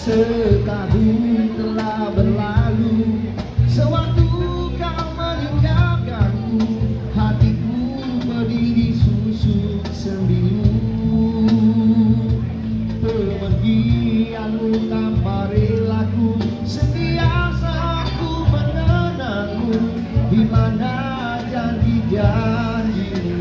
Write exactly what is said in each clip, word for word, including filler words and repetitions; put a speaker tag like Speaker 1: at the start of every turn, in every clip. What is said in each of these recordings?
Speaker 1: Setahun telah berlalu, sewaktu kau meninggalkanku, hatiku berdiri susuk sembilu. Pergianmu tanpa relaku, setiap saat ku mengenangmu, di mana janji-janjimu.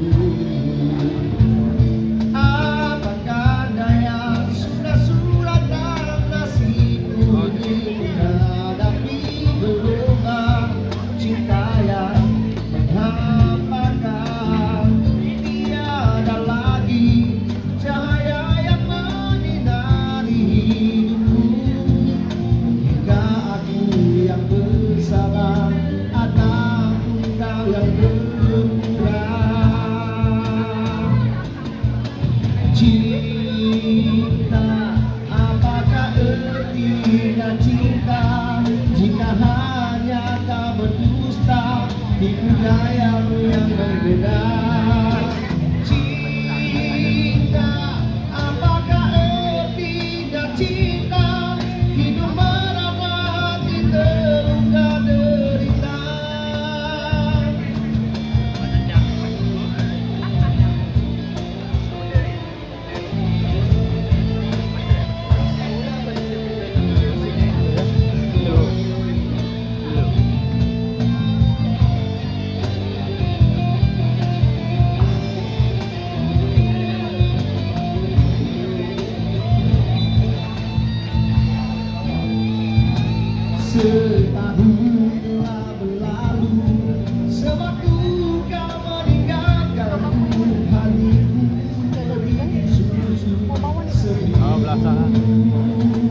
Speaker 1: Apakah daya, sudah-sudah dalam nasibku menghadapi gelombang cinta yang menghampakan. Tiada lagi cahaya yang menyinari hidupku. Jika aku yang bersalah atau engkau yang berkurang. Cinta, apakah artinya cinta jika hanya kau berdusta di budayamu yang berbeda? Cinta, apakah artinya cinta hidup meraba hati terluka derita? Setahun telah berlalu, sewaktu kau meninggalkanku, hatiku berdiri susuk sembilu.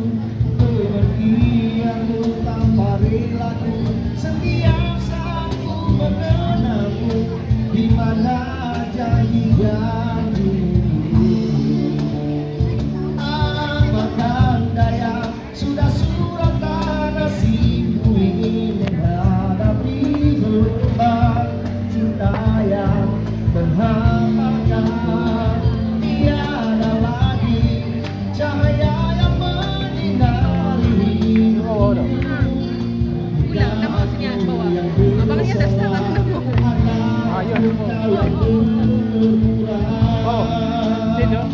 Speaker 1: Pergianmu tanpa relaku, setiap saat ku mengenangmu, di mana janji-janjimu. Apakah daya, sudah surat nasibku ini menghadapi gelombang cinta yang menghampakan. Tiada lagi cahaya yang menyinari hidupku.
Speaker 2: Pulang, dah bawa sini, bawa. Abang ni atas dah, abang dah bawa.
Speaker 1: Ayo, oh,
Speaker 2: Tengok.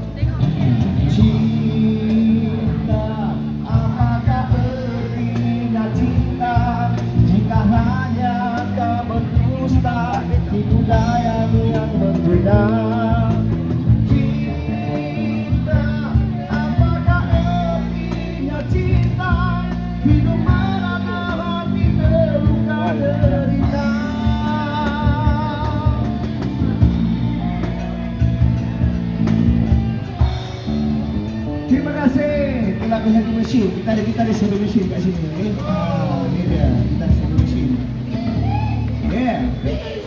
Speaker 1: cinta, apakah artinya cinta jika hanya kau berdusta di budayamu yang berbeda? Cinta, apakah artinya cinta hidup meraba hati terluka derita? Terima kasih telah bersatu mesin. Kita ada kita ada satu mesin kat sini. Eh? Ah, ni dia. Kita ada satu mesin. Yeah.